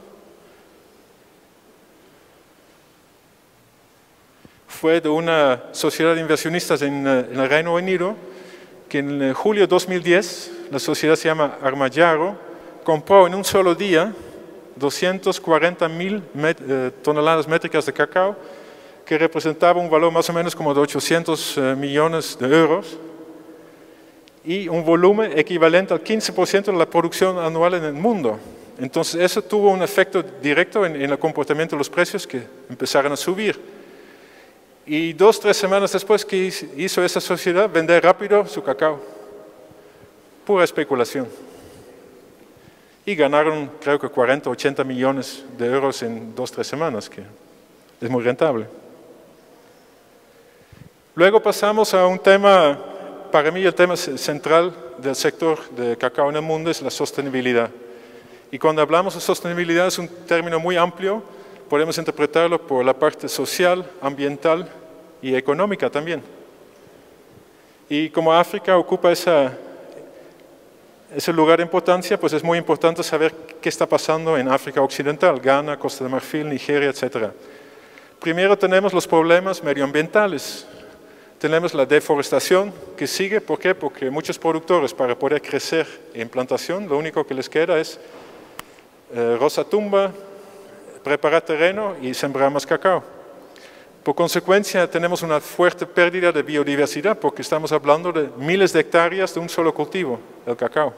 fue de una sociedad de inversionistas en el Reino Unido, que en julio de 2010, la sociedad se llama Armayaro, compró en un solo día 240.000 toneladas métricas de cacao, que representaba un valor más o menos como de 800 millones de euros, y un volumen equivalente al 15% de la producción anual en el mundo. Entonces eso tuvo un efecto directo en el comportamiento de los precios, que empezaron a subir. Y 2-3 semanas después que hizo esa sociedad, vender rápido su cacao. Pura especulación. Y ganaron creo que 40-80 millones de euros en 2-3 semanas. es muy rentable. Luego pasamos a un tema, para mí el tema central del sector de cacao en el mundo es la sostenibilidad. Y cuando hablamos de sostenibilidad es un término muy amplio, podemos interpretarlo por la parte social, ambiental y económica también. Y como África ocupa ese lugar de importancia, pues es muy importante saber qué está pasando en África Occidental, Ghana, Costa de Marfil, Nigeria, etc. Primero tenemos los problemas medioambientales. Tenemos la deforestación que sigue, ¿por qué? Porque muchos productores para poder crecer en plantación, lo único que les queda es roza tumba, preparar terreno y sembrar más cacao. Por consecuencia tenemos una fuerte pérdida de biodiversidad porque estamos hablando de miles de hectáreas de un solo cultivo, el cacao.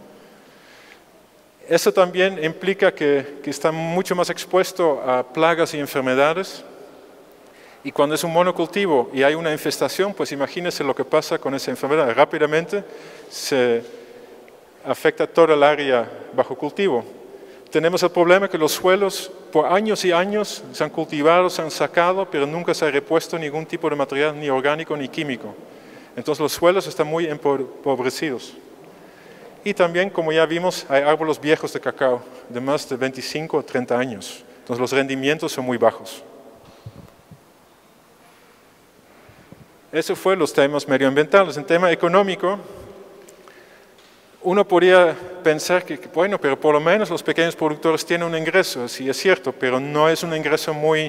Eso también implica que está mucho más expuesto a plagas y enfermedades. Y cuando es un monocultivo y hay una infestación, pues imagínense lo que pasa con esa enfermedad. Rápidamente se afecta toda el área bajo cultivo. Tenemos el problema que los suelos por años y años se han cultivado, se han sacado, pero nunca se ha repuesto ningún tipo de material, ni orgánico ni químico. Entonces los suelos están muy empobrecidos. Y también, como ya vimos, hay árboles viejos de cacao, de más de 25 o 30 años. Entonces los rendimientos son muy bajos. Eso fue los temas medioambientales. En tema económico, uno podría pensar que, bueno, pero por lo menos los pequeños productores tienen un ingreso, sí es cierto, pero no es un ingreso muy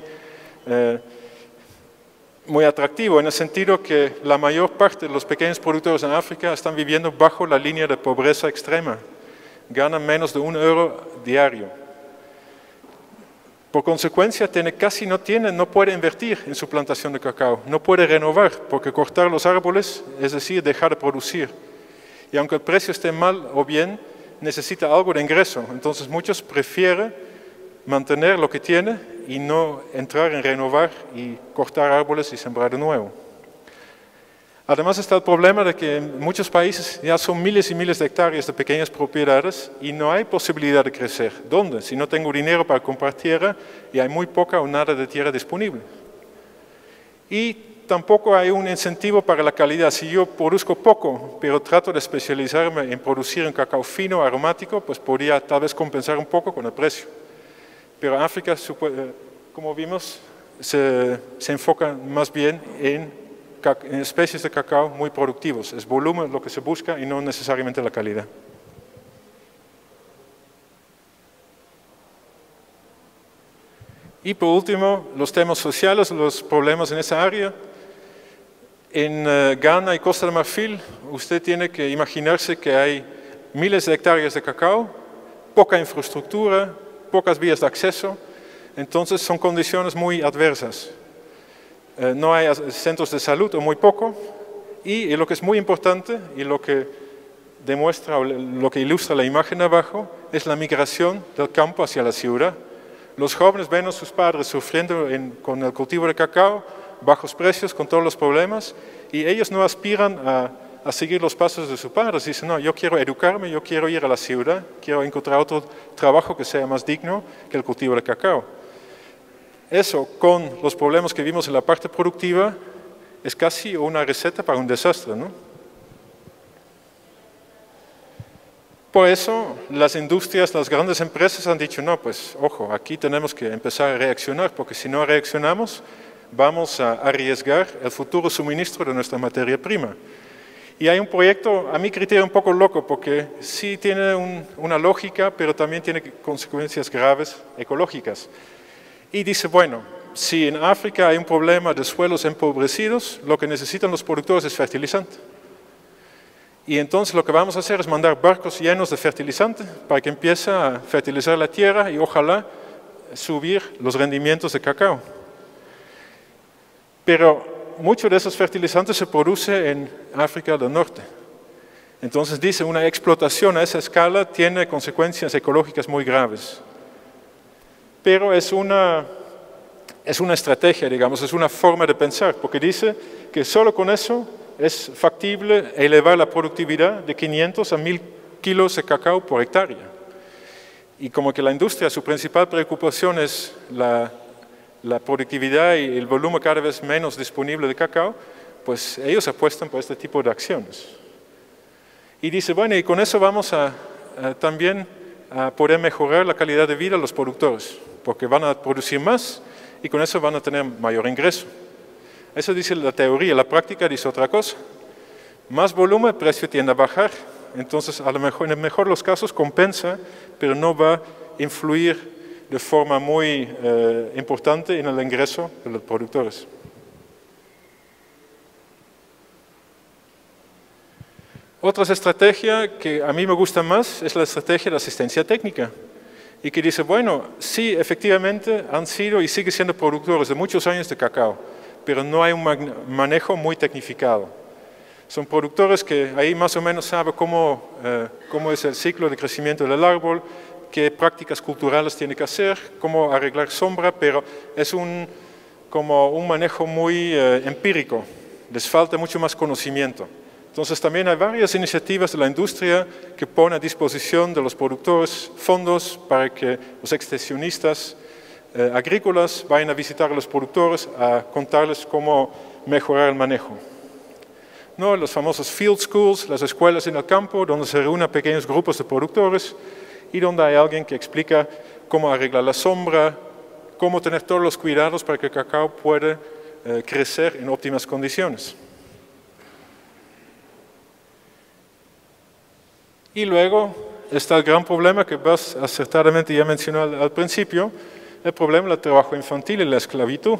atractivo, en el sentido que la mayor parte de los pequeños productores en África están viviendo bajo la línea de pobreza extrema, ganan menos de €1 diario. Por consecuencia, no puede invertir en su plantación de cacao, no puede renovar, porque cortar los árboles, es decir, dejar de producir. Y aunque el precio esté mal o bien, necesita algo de ingreso. Entonces muchos prefieren mantener lo que tiene y no entrar en renovar y cortar árboles y sembrar de nuevo. Además está el problema de que en muchos países ya son miles y miles de hectáreas de pequeñas propiedades y no hay posibilidad de crecer. ¿Dónde? Si no tengo dinero para comprar tierra y hay muy poca o nada de tierra disponible. Y tampoco hay un incentivo para la calidad. Si yo produzco poco, pero trato de especializarme en producir un cacao fino, aromático, pues podría tal vez compensar un poco con el precio. Pero África, como vimos, se enfoca más bien en especies de cacao muy productivos. Es volumen lo que se busca y no necesariamente la calidad. Y por último, los temas sociales, los problemas en esa área. En Ghana y Costa de Marfil, usted tiene que imaginarse que hay miles de hectáreas de cacao, poca infraestructura, pocas vías de acceso, entonces son condiciones muy adversas. No hay centros de salud o muy poco, y lo que es muy importante y lo que demuestra o lo que ilustra la imagen abajo es la migración del campo hacia la ciudad. Los jóvenes ven a sus padres sufriendo con el cultivo de cacao, bajos precios, con todos los problemas, y ellos no aspiran a seguir los pasos de sus padres. Dicen, no, yo quiero educarme, yo quiero ir a la ciudad, quiero encontrar otro trabajo que sea más digno que el cultivo de cacao. Eso, con los problemas que vimos en la parte productiva, es casi una receta para un desastre, ¿no? Por eso, las industrias, las grandes empresas han dicho, no, pues, ojo, aquí tenemos que empezar a reaccionar, porque si no reaccionamos, vamos a arriesgar el futuro suministro de nuestra materia prima. Y hay un proyecto, a mi criterio, un poco loco, porque sí tiene una lógica, pero también tiene consecuencias graves ecológicas. Y dice, bueno, si en África hay un problema de suelos empobrecidos, lo que necesitan los productores es fertilizante. Y entonces lo que vamos a hacer es mandar barcos llenos de fertilizante para que empiece a fertilizar la tierra y ojalá subir los rendimientos de cacao. Pero muchos de esos fertilizantes se produce en África del Norte. Entonces dice, una explotación a esa escala tiene consecuencias ecológicas muy graves. Pero es una estrategia, digamos, es una forma de pensar, porque dice que solo con eso es factible elevar la productividad de 500 a 1000 kilos de cacao por hectárea. Y como que la industria, su principal preocupación es la productividad y el volumen cada vez menos disponible de cacao, pues ellos apuestan por este tipo de acciones. Y dice, bueno, y con eso vamos también a poder mejorar la calidad de vida de los productores, porque van a producir más y con eso van a tener mayor ingreso. Eso dice la teoría, la práctica dice otra cosa. Más volumen, el precio tiende a bajar, entonces a lo mejor, en el mejor de los casos compensa, pero no va a influir de forma muy importante en el ingreso de los productores. Otra estrategia que a mí me gusta más es la estrategia de asistencia técnica. Y que dice, bueno, sí, efectivamente han sido y siguen siendo productores de muchos años de cacao, pero no hay un manejo muy tecnificado. Son productores que ahí más o menos saben cómo es el ciclo de crecimiento del árbol, qué prácticas culturales tiene que hacer, cómo arreglar sombra, pero es como un manejo muy empírico. Les falta mucho más conocimiento. Entonces también hay varias iniciativas de la industria que ponen a disposición de los productores fondos para que los extensionistas agrícolas vayan a visitar a los productores a contarles cómo mejorar el manejo. ¿No? Los famosos field schools, las escuelas en el campo, donde se reúnen pequeños grupos de productores y donde hay alguien que explica cómo arreglar la sombra, cómo tener todos los cuidados para que el cacao pueda crecer en óptimas condiciones. Y luego está el gran problema que Bas acertadamente ya mencionó al principio, el problema del trabajo infantil y la esclavitud.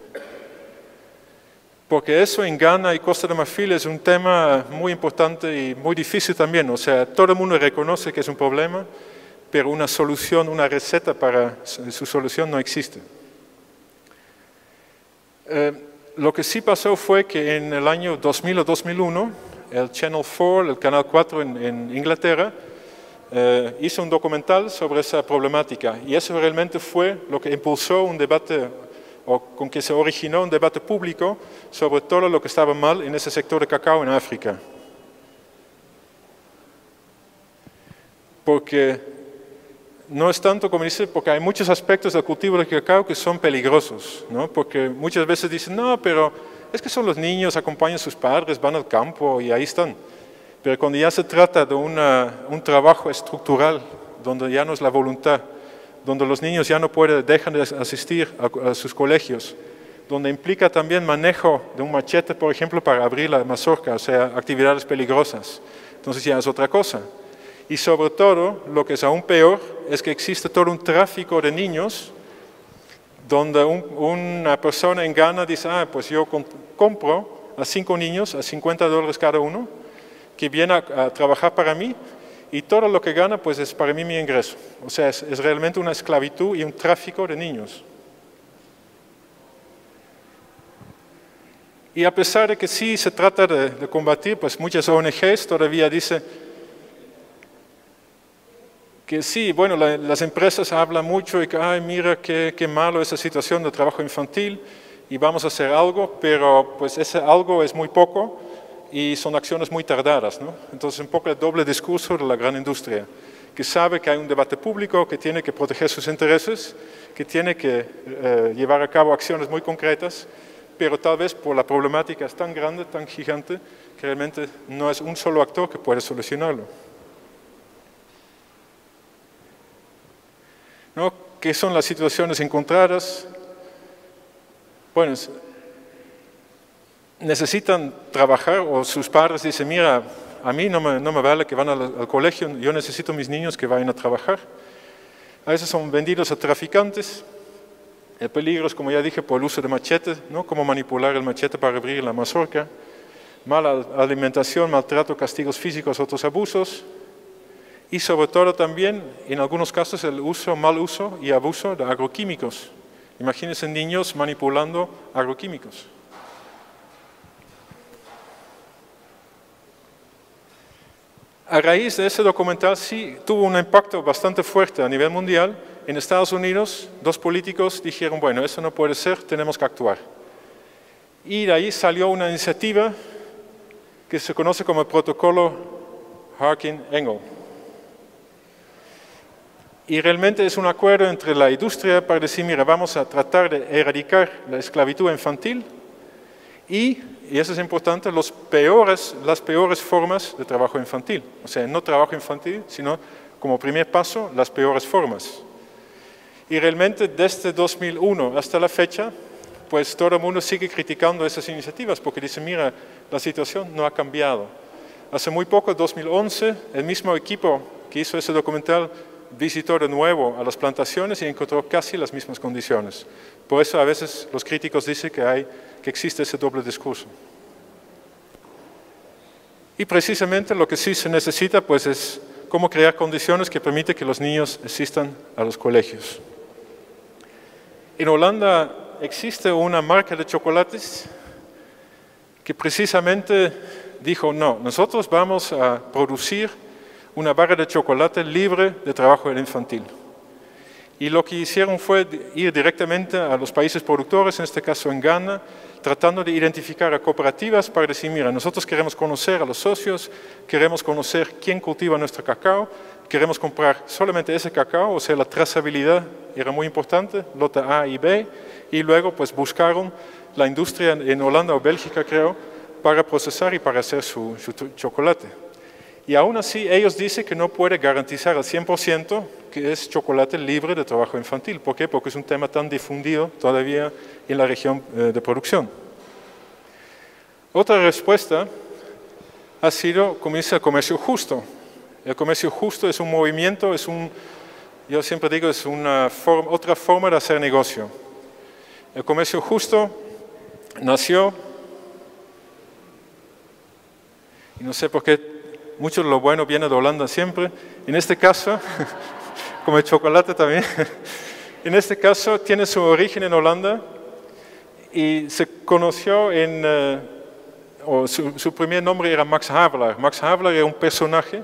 Porque eso en Ghana y Costa de Marfil es un tema muy importante y muy difícil también. O sea, todo el mundo reconoce que es un problema, pero una solución, una receta para su solución no existe. Lo que sí pasó fue que en el año 2000 o 2001, el Channel 4, el Canal 4 en Inglaterra, hizo un documental sobre esa problemática y eso realmente fue lo que impulsó un debate o con que se originó un debate público sobre todo lo que estaba mal en ese sector de cacao en África. Porque no es tanto como dice, porque hay muchos aspectos del cultivo de cacao que son peligrosos, ¿no? Porque muchas veces dicen, no, pero es que son los niños, acompañan a sus padres, van al campo y ahí están. Pero cuando ya se trata de un trabajo estructural, donde ya no es la voluntad, donde los niños ya no dejan de asistir a sus colegios, donde implica también manejo de un machete, por ejemplo, para abrir la mazorca, o sea, actividades peligrosas. Entonces ya es otra cosa. Y sobre todo, lo que es aún peor, es que existe todo un tráfico de niños donde una persona en Ghana dice, pues yo compro a 5 niños a $50 cada uno, que viene a trabajar para mí, y todo lo que gana pues es para mí mi ingreso. O sea, es realmente una esclavitud y un tráfico de niños. Y a pesar de que sí se trata de combatir, pues muchas ONGs todavía dicen que sí, bueno, las empresas hablan mucho y que, ay, mira qué malo esa situación de trabajo infantil y vamos a hacer algo, pero pues ese algo es muy poco y son acciones muy tardadas, ¿no? Entonces un poco el doble discurso de la gran industria, que sabe que hay un debate público, que tiene que proteger sus intereses, que tiene que llevar a cabo acciones muy concretas, pero tal vez por la problemática es tan grande, tan gigante, que realmente no es un solo actor que puede solucionarlo. ¿No? ¿Qué son las situaciones encontradas? Bueno, necesitan trabajar o sus padres dicen, mira, a mí no me vale que van al colegio, yo necesito mis niños que vayan a trabajar. A veces son vendidos a traficantes. El peligro es, como ya dije, por el uso de machete, ¿no? Cómo manipular el machete para abrir la mazorca. Mala alimentación, maltrato, castigos físicos, otros abusos. Y sobre todo también, en algunos casos, el mal uso y abuso de agroquímicos. Imagínense niños manipulando agroquímicos. A raíz de ese documental sí tuvo un impacto bastante fuerte a nivel mundial. En Estados Unidos, 2 políticos dijeron, bueno, eso no puede ser, tenemos que actuar. Y de ahí salió una iniciativa que se conoce como el protocolo Harkin-Engel. Y realmente es un acuerdo entre la industria para decir, mira, vamos a tratar de erradicar la esclavitud infantil y eso es importante, las peores formas de trabajo infantil. O sea, no trabajo infantil, sino como primer paso, las peores formas. Y realmente desde 2001 hasta la fecha, pues todo el mundo sigue criticando esas iniciativas porque dice, mira, la situación no ha cambiado. Hace muy poco, 2011, el mismo equipo que hizo ese documental visitó de nuevo a las plantaciones y encontró casi las mismas condiciones. Por eso a veces los críticos dicen que existe ese doble discurso. Y precisamente lo que sí se necesita pues es cómo crear condiciones que permiten que los niños asistan a los colegios. En Holanda existe una marca de chocolates que precisamente dijo, no, nosotros vamos a producir una barra de chocolate libre de trabajo infantil. Y lo que hicieron fue ir directamente a los países productores, en este caso en Ghana, tratando de identificar a cooperativas para decir, mira, nosotros queremos conocer a los socios, queremos conocer quién cultiva nuestro cacao, queremos comprar solamente ese cacao, o sea, la trazabilidad era muy importante, lote A y B, y luego pues buscaron la industria en Holanda o Bélgica, creo, para procesar y para hacer su chocolate. Y aún así ellos dicen que no puede garantizar al 100% que es chocolate libre de trabajo infantil. ¿Por qué? Porque es un tema tan difundido todavía en la región de producción. Otra respuesta ha sido, como dice, el comercio justo. El comercio justo es un movimiento, yo siempre digo, es otra forma de hacer negocio. El comercio justo nació, y no sé por qué, mucho de lo bueno viene de Holanda siempre. En este caso, como el chocolate también, en este caso tiene su origen en Holanda y se conoció su primer nombre era Max Havelaar. Max Havelaar era un personaje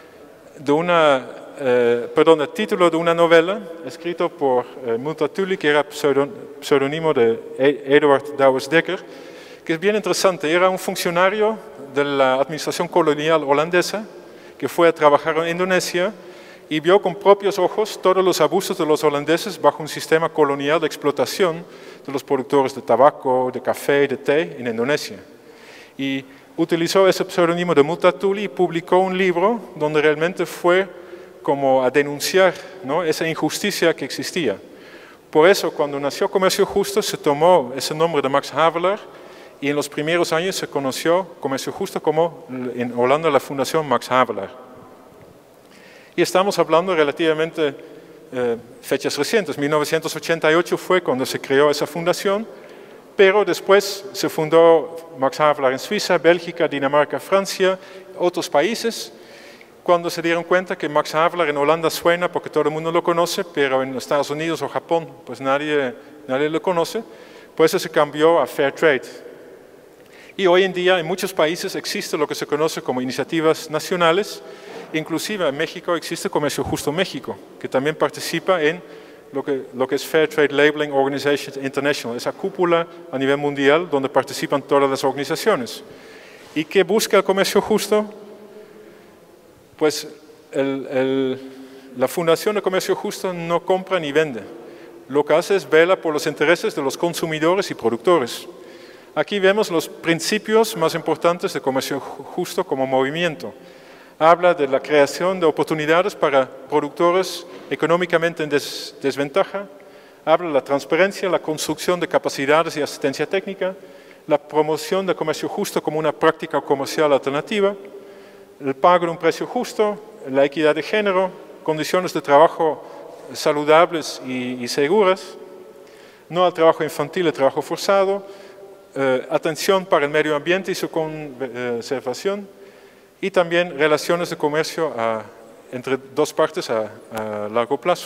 de el título de una novela escrito por Multatuli, que era pseudónimo de Eduard Douwes-Dekker, que es bien interesante. Era un funcionario de la administración colonial holandesa que fue a trabajar en Indonesia y vio con propios ojos todos los abusos de los holandeses bajo un sistema colonial de explotación de los productores de tabaco, de café, de té en Indonesia. Y utilizó ese pseudónimo de Multatuli y publicó un libro donde realmente fue como a denunciar, ¿no?, esa injusticia que existía. Por eso, cuando nació Comercio Justo, se tomó ese nombre de Max Havelaar y en los primeros años se conoció Comercio Justo como en Holanda la Fundación Max Havelaar. Y estamos hablando relativamente fechas recientes. 1988 fue cuando se creó esa fundación, pero después se fundó Max Havelaar en Suiza, Bélgica, Dinamarca, Francia, otros países. Cuando se dieron cuenta que Max Havelaar en Holanda suena porque todo el mundo lo conoce, pero en Estados Unidos o Japón pues nadie lo conoce, pues eso se cambió a Fair Trade. Y hoy en día en muchos países existe lo que se conoce como iniciativas nacionales, inclusive en México existe Comercio Justo México, que también participa en lo que es Fair Trade Labeling Organization International, esa cúpula a nivel mundial donde participan todas las organizaciones. ¿Y qué busca el comercio justo? Pues la Fundación de Comercio Justo no compra ni vende. Lo que hace es vela por los intereses de los consumidores y productores. Aquí vemos los principios más importantes de Comercio Justo como movimiento. Habla de la creación de oportunidades para productores económicamente en desventaja. Habla de la transparencia, la construcción de capacidades y asistencia técnica, la promoción del comercio justo como una práctica comercial alternativa, el pago de un precio justo, la equidad de género, condiciones de trabajo saludables y seguras, no al trabajo infantil, al trabajo forzado, atención para el medio ambiente y su conservación, y también relaciones de comercio entre dos partes a largo plazo.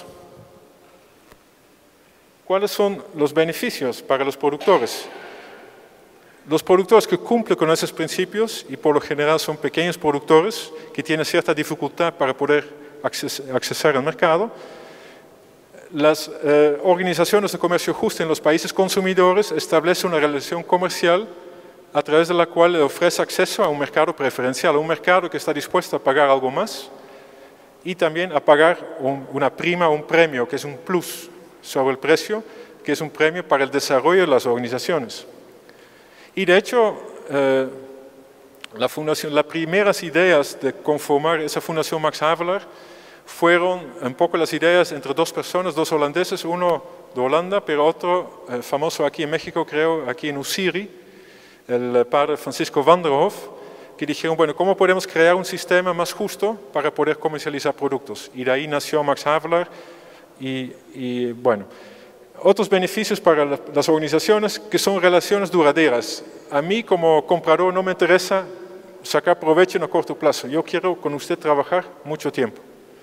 ¿Cuáles son los beneficios para los productores? Los productores que cumplen con esos principios, y por lo general son pequeños productores que tienen cierta dificultad para poder accesar al mercado, las organizaciones de comercio justo en los países consumidores establecen una relación comercial a través de la cual le ofrece acceso a un mercado preferencial, a un mercado que está dispuesto a pagar algo más y también a pagar una prima, un premio, que es un plus sobre el precio, que es un premio para el desarrollo de las organizaciones. Y de hecho, las primeras ideas de conformar esa Fundación Max Havelaar fueron un poco las ideas entre dos personas, dos holandeses, uno de Holanda, pero otro famoso aquí en México, creo, aquí en Usiri, el padre Francisco van der Hof, que dijeron, bueno, ¿cómo podemos crear un sistema más justo para poder comercializar productos? Y de ahí nació Max Havelaar y bueno, otros beneficios para las organizaciones que son relaciones duraderas. A mí como comprador no me interesa sacar provecho en a corto plazo, yo quiero con usted trabajar mucho tiempo.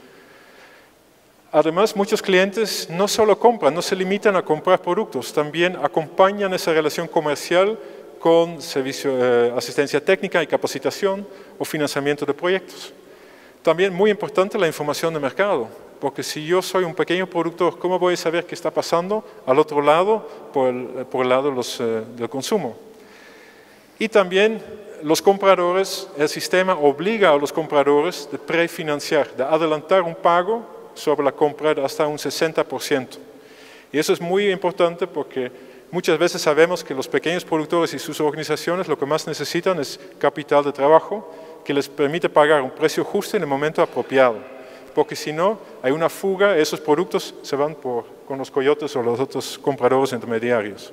Además, muchos clientes no solo compran, no se limitan a comprar productos, también acompañan esa relación comercial con servicio, asistencia técnica y capacitación o financiamiento de proyectos. También muy importante la información de mercado, porque si yo soy un pequeño productor, ¿cómo voy a saber qué está pasando al otro lado, por el lado del consumo? Y también los compradores, el sistema obliga a los compradores de prefinanciar, de adelantar un pago sobre la compra de hasta un 60%. Y eso es muy importante porque muchas veces sabemos que los pequeños productores y sus organizaciones lo que más necesitan es capital de trabajo que les permite pagar un precio justo en el momento apropiado. Porque si no, hay una fuga, esos productos se van con los coyotes o los otros compradores intermediarios.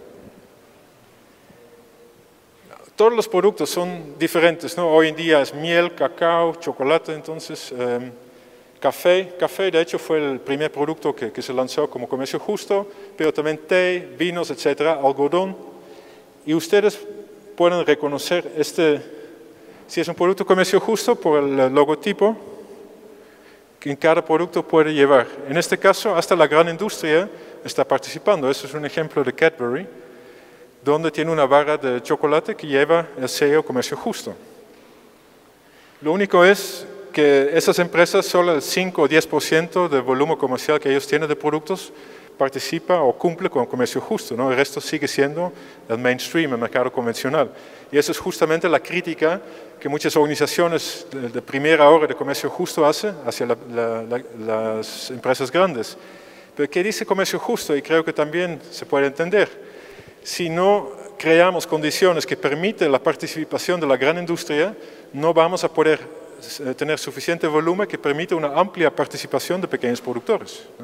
Todos los productos son diferentes, ¿no? Hoy en día es miel, cacao, chocolate, entonces café. Café, de hecho, fue el primer producto que se lanzó como comercio justo, pero también té, vinos, etcétera, algodón. Y ustedes pueden reconocer si es un producto comercio justo por el logotipo que en cada producto puede llevar. En este caso, hasta la gran industria está participando. Eso es un ejemplo de Cadbury, donde tiene una barra de chocolate que lleva el sello comercio justo. Lo único es que esas empresas, solo el 5 o 10% del volumen comercial que ellos tienen de productos participa o cumple con el comercio justo, ¿no? El resto sigue siendo el mainstream, el mercado convencional. Y eso es justamente la crítica que muchas organizaciones de primera hora de comercio justo hacen hacia las empresas grandes. Pero ¿qué dice comercio justo? Y creo que también se puede entender. Si no creamos condiciones que permiten la participación de la gran industria, no vamos a poder tener suficiente volumen que permita una amplia participación de pequeños productores, ¿no?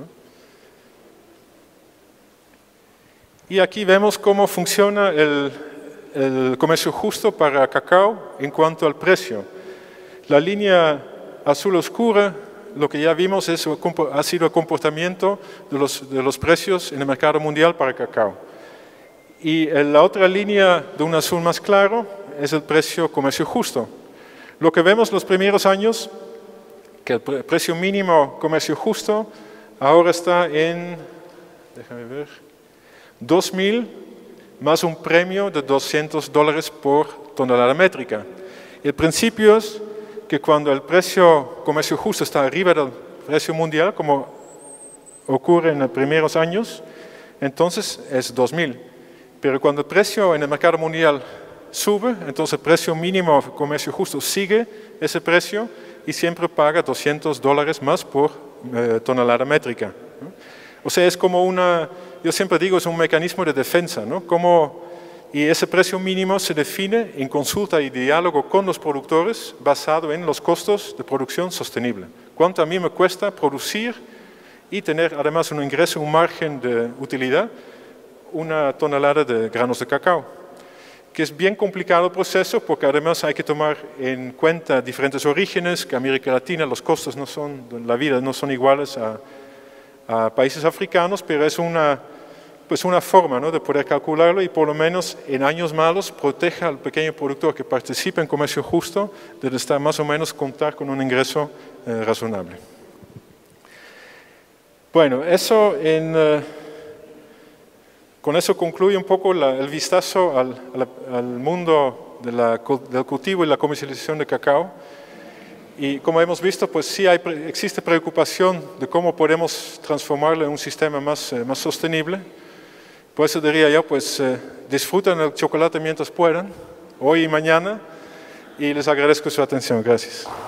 Y aquí vemos cómo funciona el comercio justo para cacao en cuanto al precio. La línea azul oscura, lo que ya vimos ha sido el comportamiento de los precios en el mercado mundial para cacao. Y la otra línea de un azul más claro es el precio comercio justo. Lo que vemos los primeros años, que el precio mínimo comercio justo ahora está en, déjame ver, 2.000 más un premio de $200 por tonelada métrica. El principio es que cuando el precio comercio justo está arriba del precio mundial, como ocurre en los primeros años, entonces es 2.000. Pero cuando el precio en el mercado mundial sube, entonces el precio mínimo comercio justo sigue ese precio y siempre paga $200 más por tonelada métrica, ¿no? O sea, es como yo siempre digo, es un mecanismo de defensa, ¿no? Y ese precio mínimo se define en consulta y diálogo con los productores basado en los costos de producción sostenible. ¿Cuánto a mí me cuesta producir y tener además un ingreso, un margen de utilidad, una tonelada de granos de cacao? Que es bien complicado el proceso porque además hay que tomar en cuenta diferentes orígenes, que en América Latina los costos de la vida no son iguales a países africanos, pero es una forma, ¿no?, de poder calcularlo y por lo menos en años malos proteja al pequeño productor que participa en comercio justo de estar más o menos contar con un ingreso razonable. Bueno, con eso concluye un poco el vistazo al mundo del cultivo y la comercialización de cacao. Y como hemos visto, pues sí existe preocupación de cómo podemos transformarlo en un sistema más sostenible. Por eso diría yo, pues disfruten el chocolate mientras puedan, hoy y mañana, y les agradezco su atención. Gracias.